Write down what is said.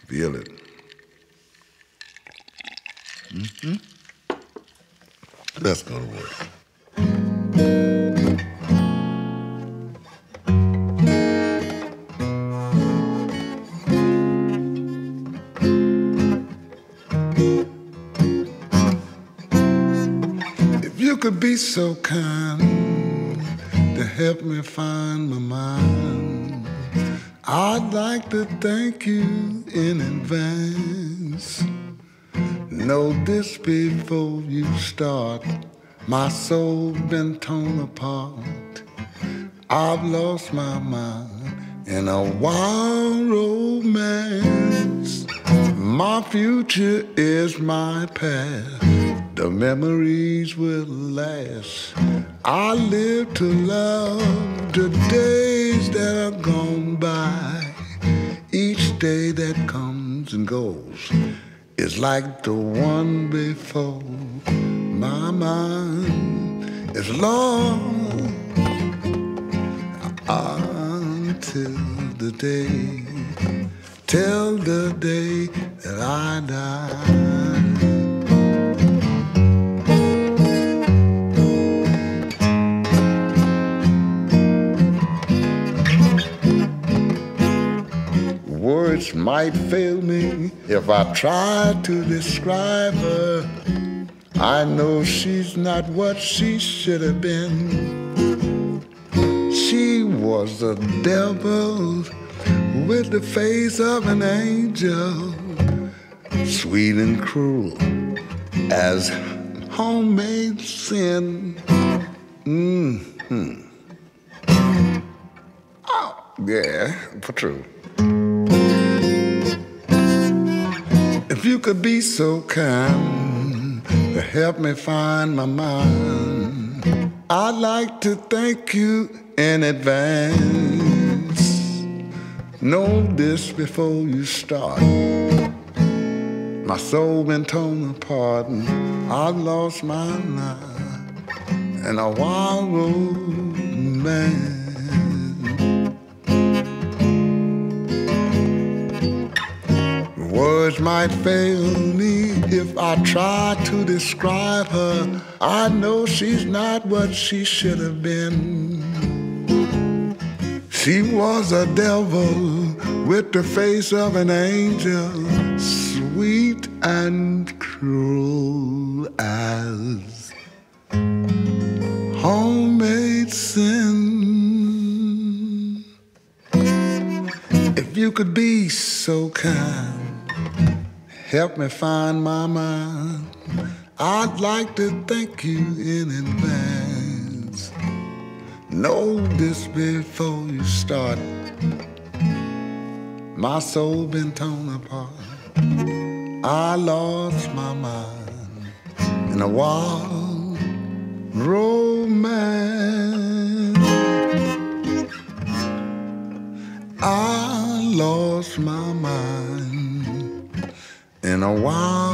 Feel it. Let's go to work. If you could be so kind to help me find my mind, I'd like to thank you in advance. Know this before you start. My soul been torn apart. I've lost my mind in a wild romance. My future is my past. The memories will last. I live to love the days that are gone by. Each day that comes and goes is like the one before. My mind is lost until the day, till the day that I die. Words might fail me if I try to describe her. I know she's not what she should have been. She was a devil with the face of an angel, sweet and cruel as homemade sin. Oh, yeah, for true. If you could be so kind to help me find my mind, I'd like to thank you in advance. Know this before you start. My soul been torn apart and I've lost my mind in a wild romance. Words might fail me if I try to describe her. I know she's not what she should have been. She was a devil with the face of an angel, sweet and cruel as homemade sin. If you could be so kind, help me find my mind, I'd like to thank you in advance. Know this before you start. My soul been torn apart. I lost my mind in a wild romance. I lost my mind in a wild